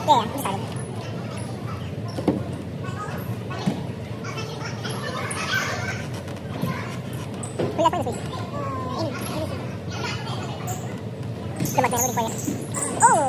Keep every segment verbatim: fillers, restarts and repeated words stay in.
ya, bisa deh. Kuliah apa sih? Ini, ini sih. Udah macam yang lebih oh.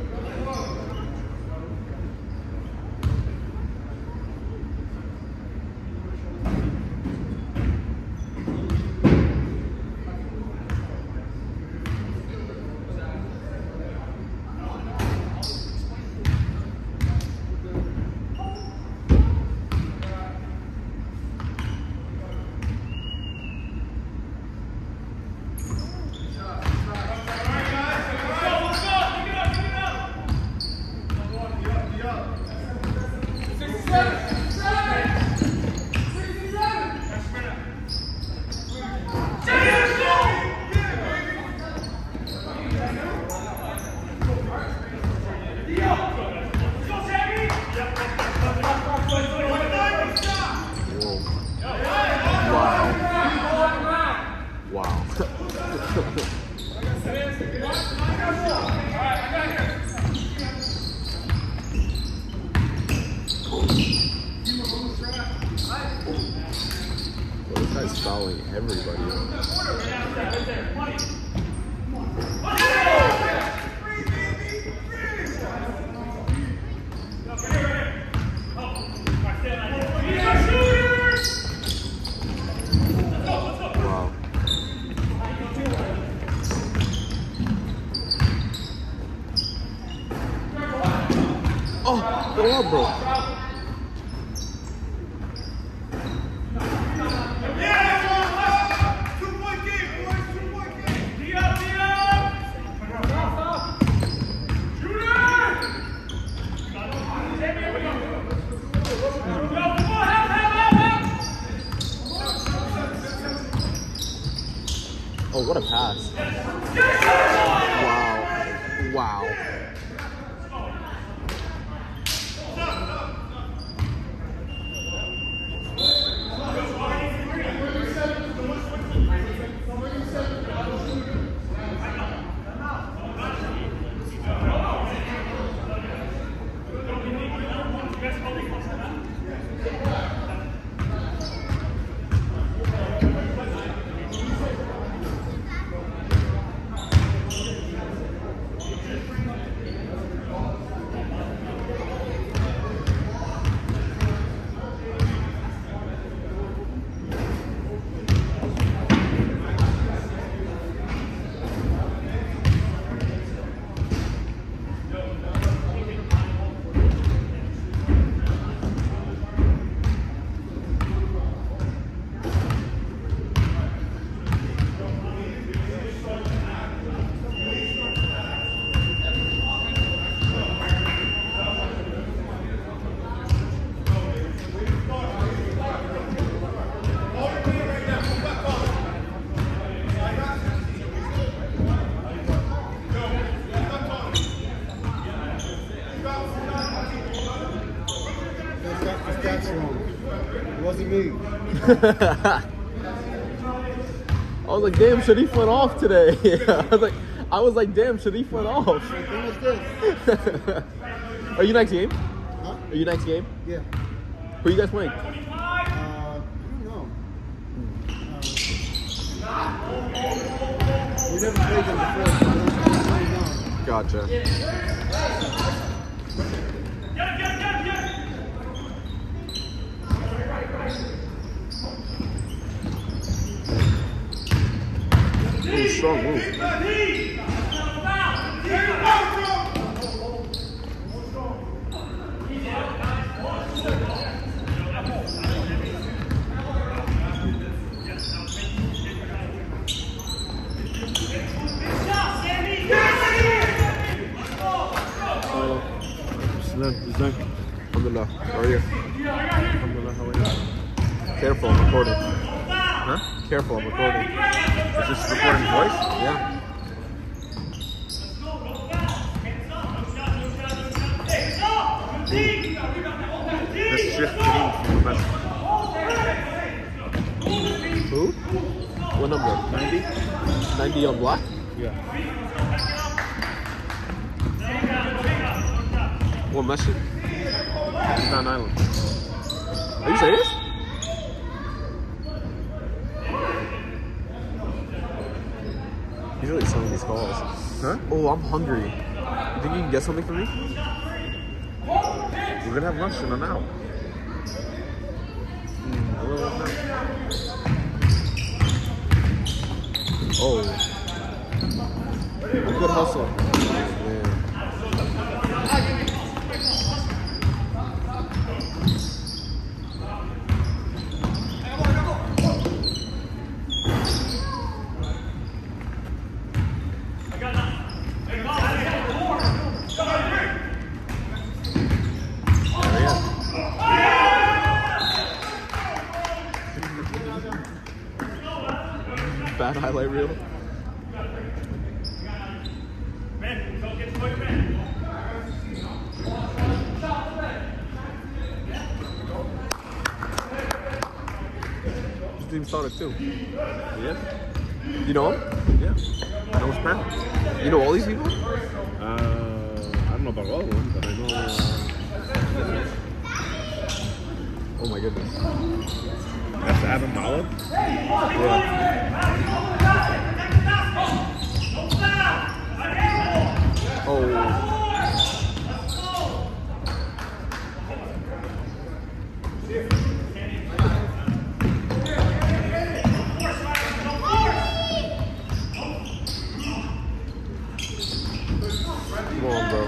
Fouling everybody. Wow. Oh, go up, bro. Oh, what a pass. Wow. Wow. It wasn't me. I was like, damn, Sharif went off today. I was like, I was like, damn, Sharif went off. What was this? Are you next game? Huh? Are you next game? Yeah. Who are you guys playing? Uh, I don't know. Uh, we never played them before. So I don't know. Gotcha. Ooh, strong move. Alhamdulillah. How are you? Alhamdulillah. How are you? Careful, I'm recording. Huh? Careful, I'm recording. Is this recording voice? Yeah. Let's shift Kareem from the best. Who? What number? ninety? ninety on black? Yeah. What message? Staten Island. Are you serious? He's really selling these calls. Huh? Oh, I'm hungry. think you can get something for me? We're gonna have lunch in an hour. Mm, a little bit now. Oh. Good hustle. Man. Bad highlight reel. His team started too. Yeah. You know him? Yeah. I know his parents. You know all these people? Uh, I don't know about all of them, but I know. Uh, Oh my goodness. that's Adam Malik. Yeah. Oh. Come on, bro.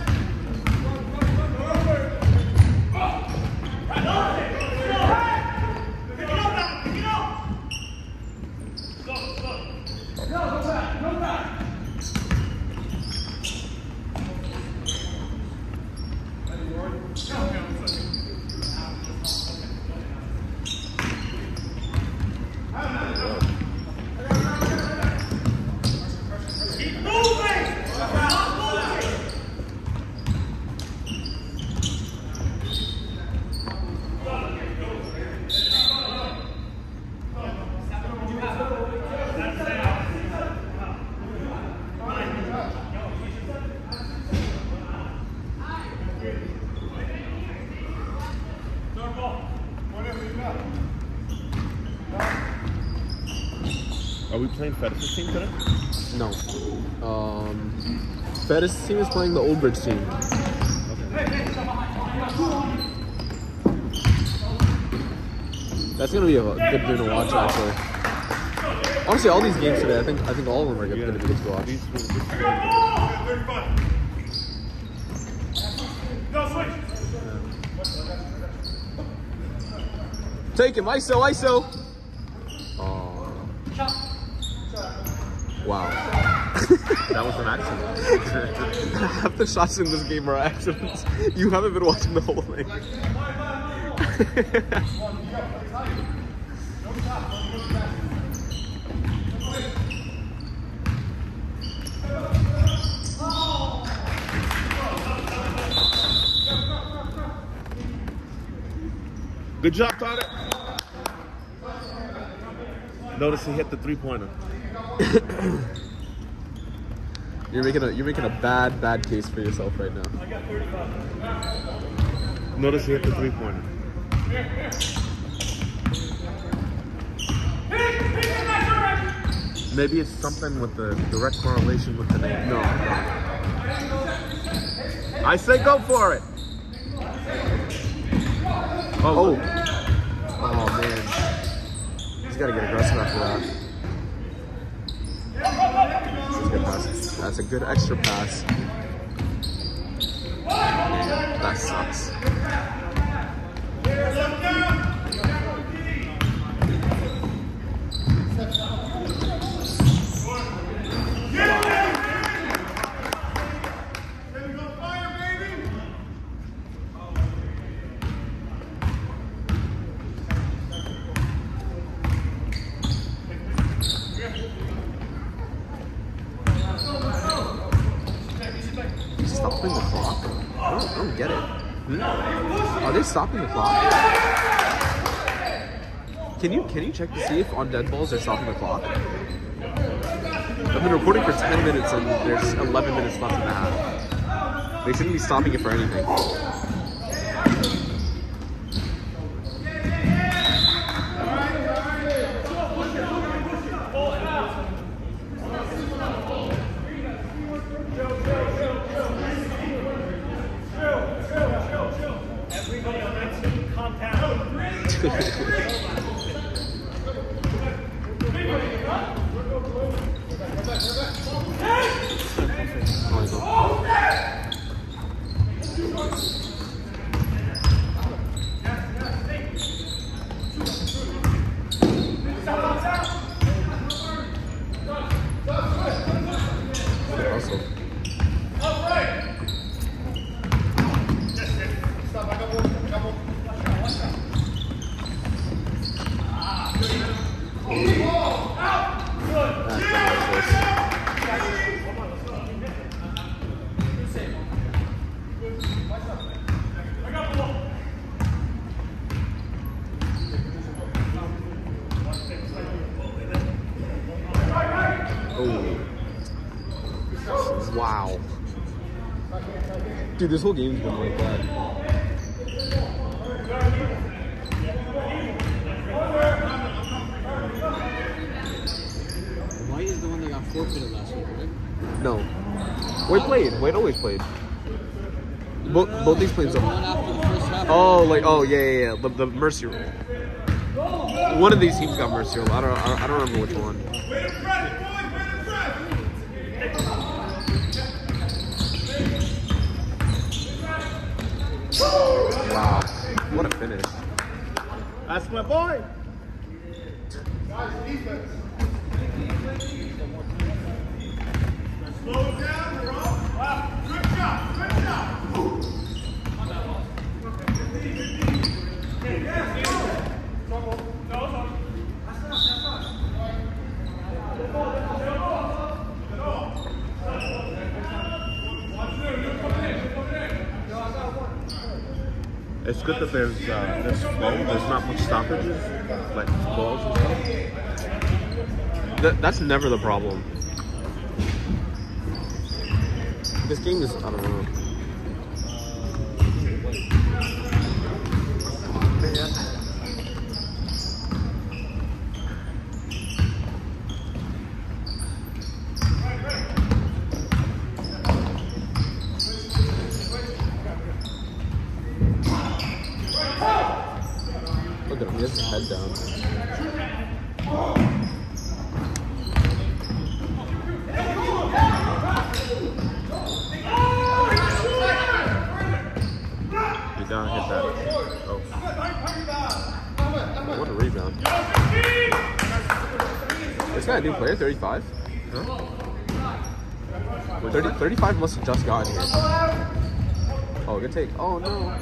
Are we playing Fetish's team today? No. Um, Fetish team is playing the Old Bridge team. That's gonna be a good game to watch, actually. Honestly, all these games today, I think, I think all of them are Yeah. gonna be good to watch. These- these- these- Take him, I S O, I S O. Oh. Wow. That was an accident. Half the shots in this game are accidents. You haven't been watching the whole thing. Good job, Tyler. Notice he hit the three-pointer. You're making a you're making a bad bad case for yourself right now. Notice he hit the three-pointer. Maybe it's something with the direct correlation with the name. No, no. I say go for it. Oh. Oh man. He's gotta get aggressive after that. That's a good pass. That's a good extra pass. Man, that sucks. Stopping the clock? I don't, I don't get it. Hmm? Are they stopping the clock? Can you can you check to see if on dead balls they're stopping the clock? I've been recording for ten minutes and there's eleven minutes left in the half. They shouldn't be stopping it for anything. Wow. Dude, this whole game's been like that. White is the one that got forfeited last week, right? No. White played. White always played. Both, both these played The some. one after the first half. Oh, like, oh, yeah, yeah, yeah. The, the mercy rule. One of these teams got mercy rule. I don't, I don't, I don't remember which one. Wow. What a finish. That's my boy. Slow it down, we're off. Wow. Good job, good job. It's good that there's uh, there's flow. There's not much stoppages, like balls and stuff. That, that's never the problem. This game is, I don't know. Look at him, he has his head down. You gotta hit that. Oh. What a rebound. This guy a new player, thirty-five? Huh? thirty, thirty-five must have just gotten here. Oh, good take. Oh, no.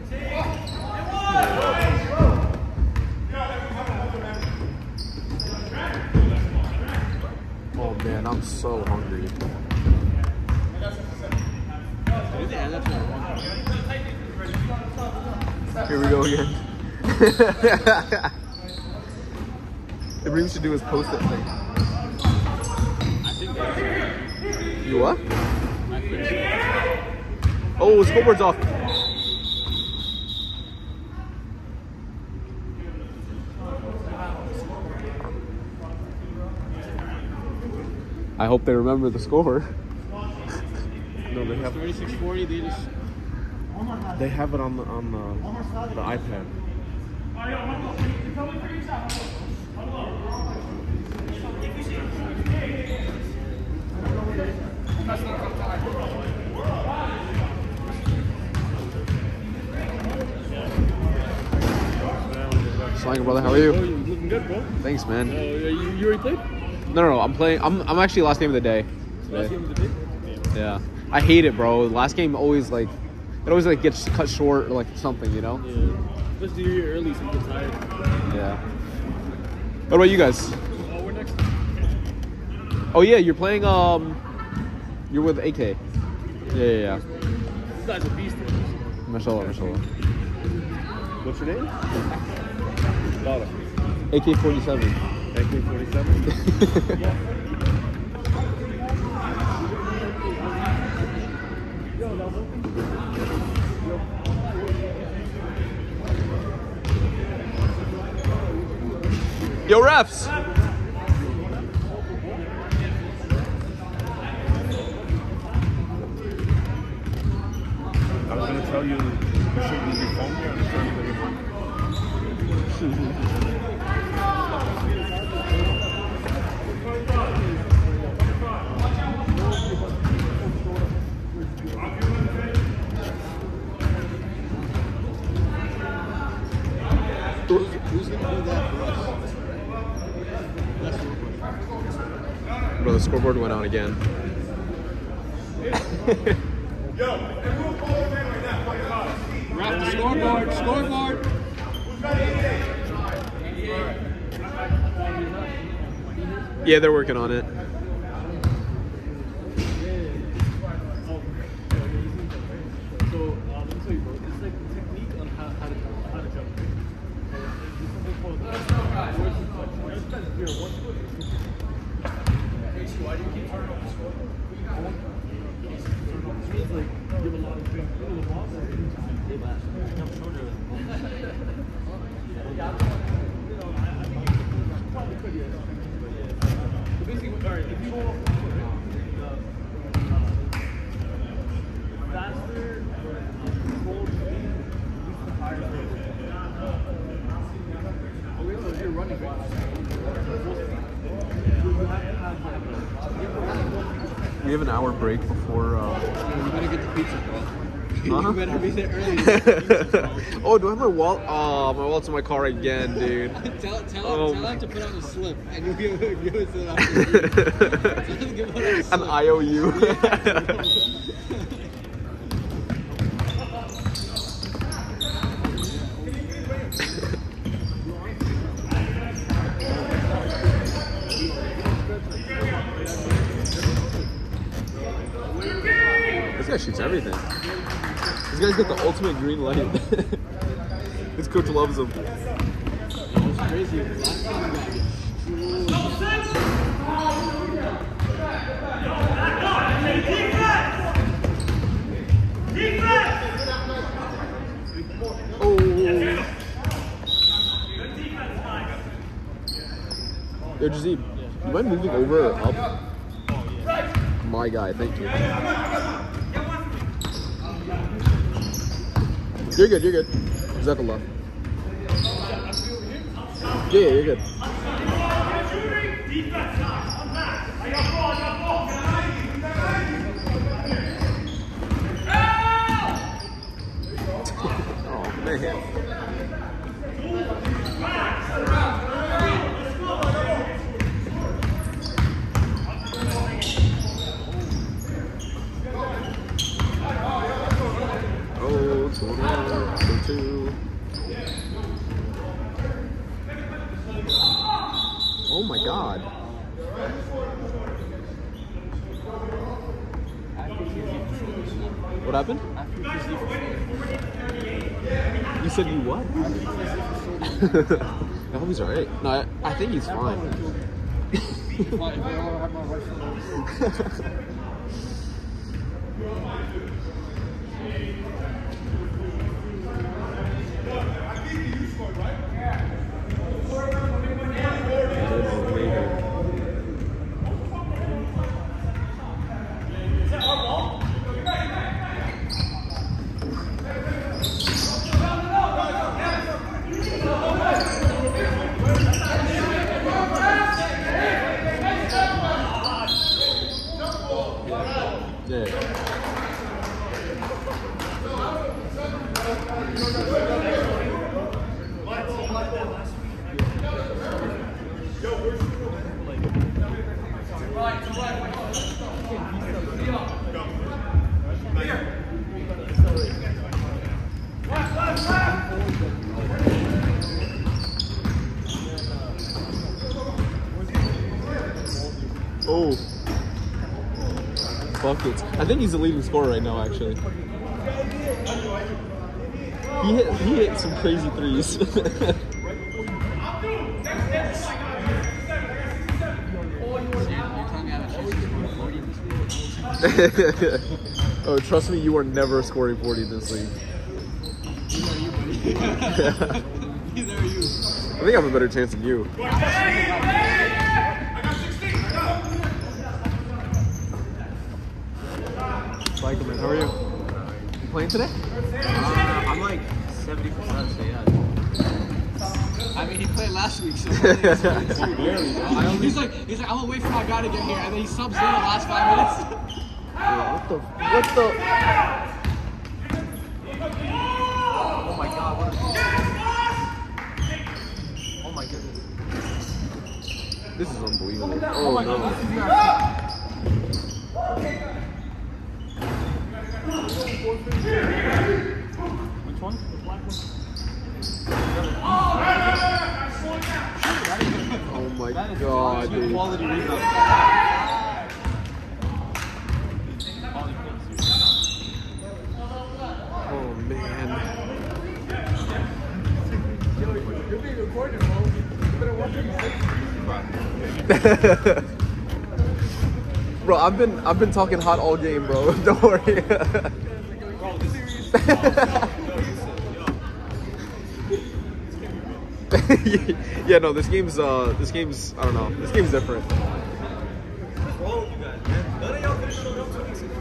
Oh, man, I'm so hungry. Here we go again. Everything should do is post that thing. You what? Oh, scoreboard's off. I hope they remember the score. No, they have thirty-six forty, they just... they have it on the on the, the iPad. Slinger, brother, how are you? Oh, you're looking good, bro. Thanks, man. Uh, you, you already played? No, no, no. I'm playing. I'm. I'm actually last game of the day. Last game of the day? Yeah. I hate it, bro. Last game always like, it always like gets cut short or like something, you know? Yeah. Especially you're here early, so you get tired. Yeah. What about you guys? Oh, we're next. Oh yeah, you're playing. Um, you're with A K. Yeah, yeah, yeah. This guy's a beast. Mashallah, mashallah. What's your name? Dollar. A K forty-seven. A K forty-seven. Yo, refs. I was gonna tell you you shouldn't leave your phone here. I'm gonna tell you that your phone. Who's, who's going to do that for us? That's the real question. Bro, the scoreboard went on again. Wrap the scoreboard, scoreboard. Yeah, they're working on it. So, um, let me tell you, bro. This is like the technique on how, how to how to jump. So, there's something called uh, force and touch. This guy's here. One foot. Why do you keep turning off the score? It means like you have a lot of things. You know the ball. Hey, last. I'm shorter. Probably could, yeah. So basically, all right. If you go off the foot, right? Faster or controlled speed, use the higher rate. Okay, so if you're running back, We have an hour break before. Uh... You better get the pizza, bro. Huh? You better be there early. Oh, do I have my wallet? Oh, my wallet's in my car again, dude. tell tell, Oh. tell him to put on a slip, and you'll give it, give it to them after. Tell him to give it on a An slip. I O U. This guy shoots everything. This guy's got the ultimate green light. His coach loves him. It's crazy. Last time we got Oh. Yo, Jazib, you mind moving over or up? My guy, thank you. You're good, you're good. Zeppelin. Yeah, yeah, you're good. Oh, man. Oh, two, two. Oh my God. What happened? You said you what? I hope he's alright. No, I, I think he's fine. Oh. Buckets. I think he's the leading scorer right now, actually. He hit, he hit some crazy threes. Oh, trust me, you are never scoring forty in this league. Neither are you. I think I have a better chance than you. Michael, man, how are you? You playing today? Uh, I'm like seventy percent, so yeah. I I mean, he played last week, so I think it's pretty serious. He's like, he's like, I'm gonna wait for my guy to get here, and then he subs in the last five minutes. Yeah, what the? What the? Oh my god, what a Oh my goodness. This is unbelievable. Oh Oh my no. god, this is Which one? The black one? Oh my That is god, dude. quality rebound. Oh man. You're being recorded, bro. You better watch what you say. Bro, I've been I've been talking hot all game, bro. Don't worry. Bro, this is Yeah, no, this game's uh this game's I don't know. This game's different. What's wrong with you guys, man? None of y'all finished on two weeks ago.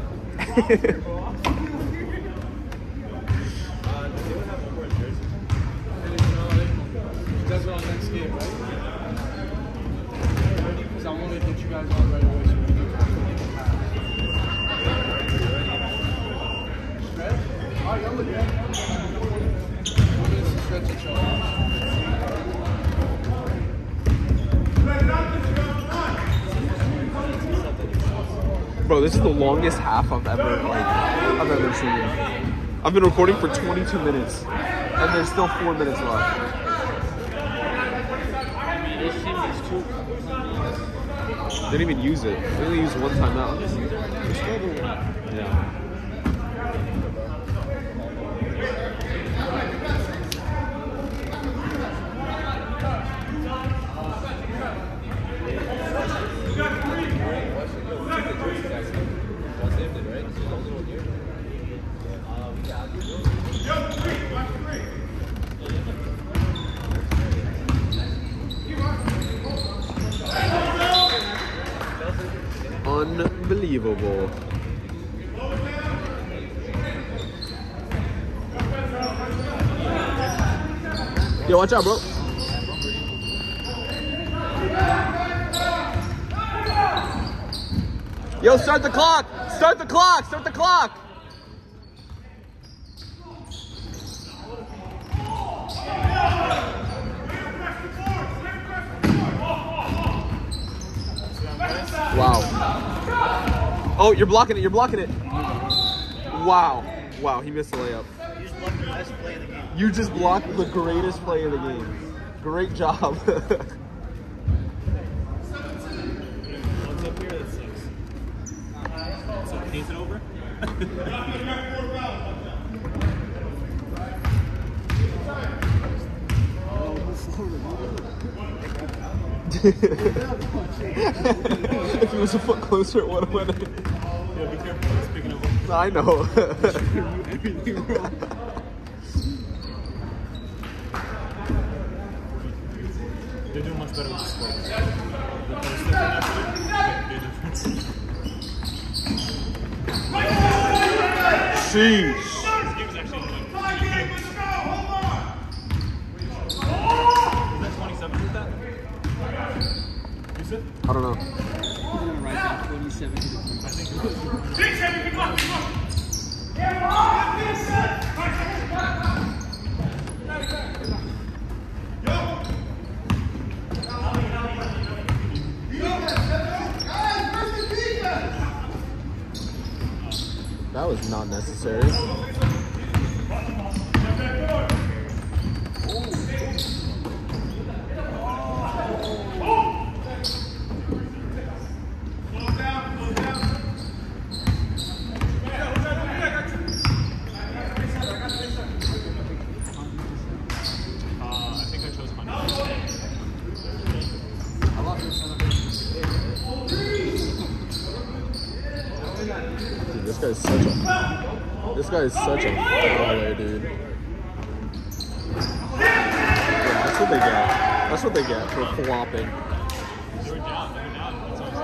You guys are on next game, right? Because I want to get you guys on right away. So we can stretch? Alright, y'all look good. We're going to stretch each other. Bro, this is the longest half I've ever like I've ever seen. I've been recording for twenty-two minutes, and there's still four minutes left. This team is too. They didn't even use it. They only used one timeout. Yeah. Unbelievable. Yo, watch out, bro. Yo, start the clock. Start the clock. Start the clock. Wow. Oh, you're blocking it. You're blocking it. Wow. Wow, he missed the layup. You just blocked the greatest play of the game. Great job. What's up here? That's six. So, paint it over? If he was a foot closer, it would have went in. Yeah, be careful. It's picking up. I know. Everything wrong. They're doing much better with the scope. The post that they have to do, big difference. Sheesh. This game is actually like, is that twenty-seven with that? You said? I don't know. He's gonna write down twenty-seven to the I think it was. That was not necessary. Dude, this guy's such a this guy is such a fouler, dude. Yeah, that's what they get. That's what they get for flopping. You're down, you're down. That's what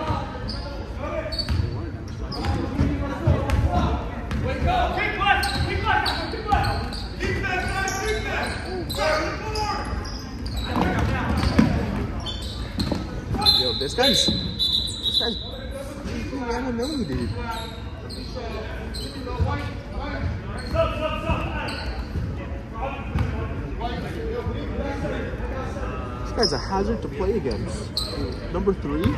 I'm Wake up! Kick left! Kick left! Kick left! Keep that side! Keep that! Go forward! This guy's. This guy's. I don't know, dude. This guy's a hazard to play against. Number three.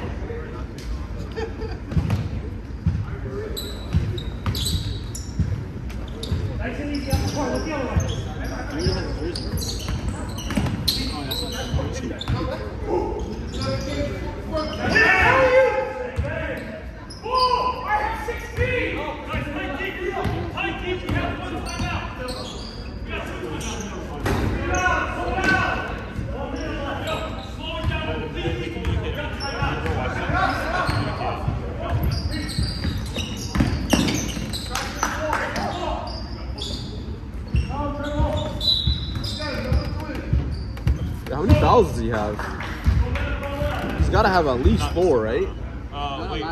How many fouls does he have? He's got to have at least four, right? Uh, wait.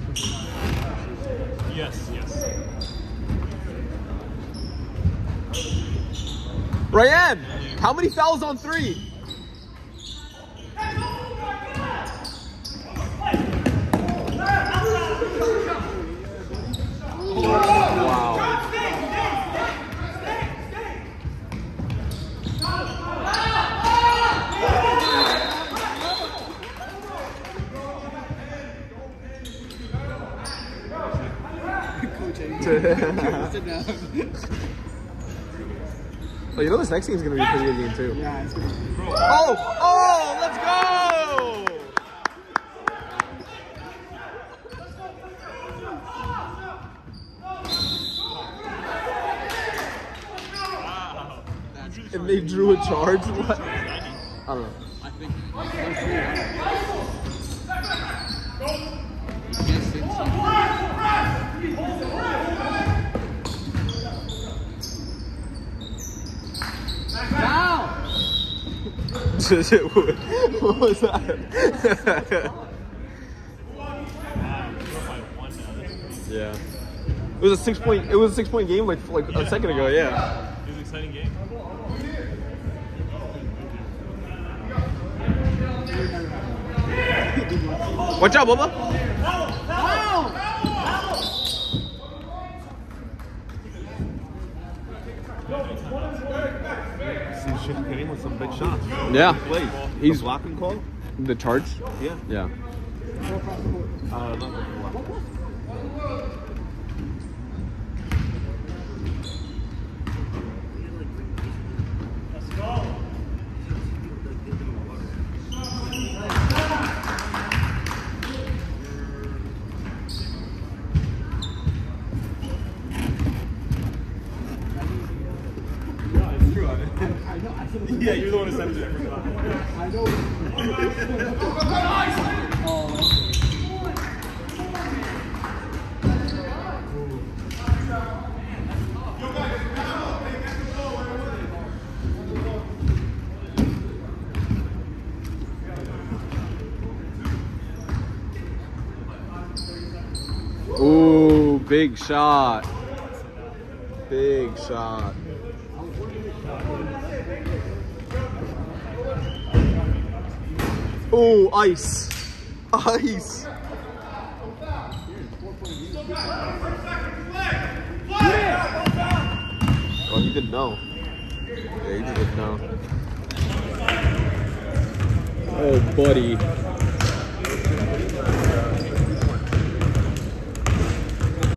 Yes, yes. Ryan, how many fouls on three? Wow. Well, you know this next game is going to be a pretty good game too. Yeah, it's gonna be. Oh! Oh! Let's go! And they drew a charge? What? I don't know. I think. Yes, What was that? Yeah. It was a six point. It was a six point game like like a second ago. Yeah. It was an exciting game. Watch out, Bubba. He's hitting with some big shots. Yeah. Plays. He's He's blocking call. the charge. Yeah. Yeah. Uh, not Yeah, you're the one who sent it. I know. Ooh, big shot. Big shot. Ooh, ice. Ice. Oh, he didn't know. Yeah, he just didn't know. Oh, buddy.